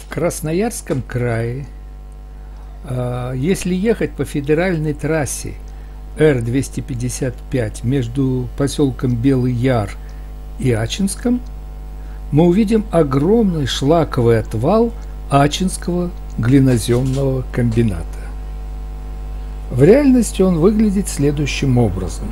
В Красноярском крае, если ехать по федеральной трассе Р-255 между поселком Белый Яр и Ачинском, мы увидим огромный шлаковый отвал Ачинского глиноземного комбината. В реальности он выглядит следующим образом.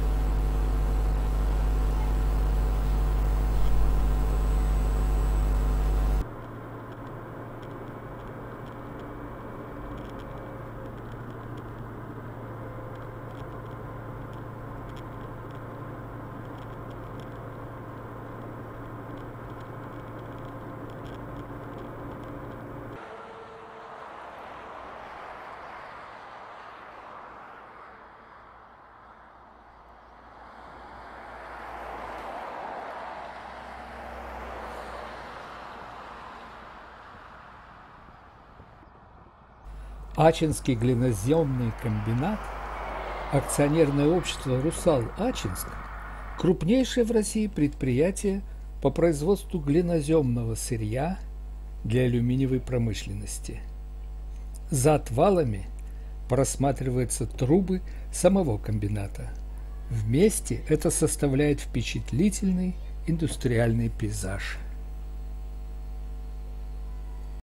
Ачинский глиноземный комбинат, акционерное общество «Русал-Ачинск», крупнейшее в России предприятие по производству глиноземного сырья для алюминиевой промышленности. За отвалами просматриваются трубы самого комбината. Вместе это составляет впечатлительный индустриальный пейзаж.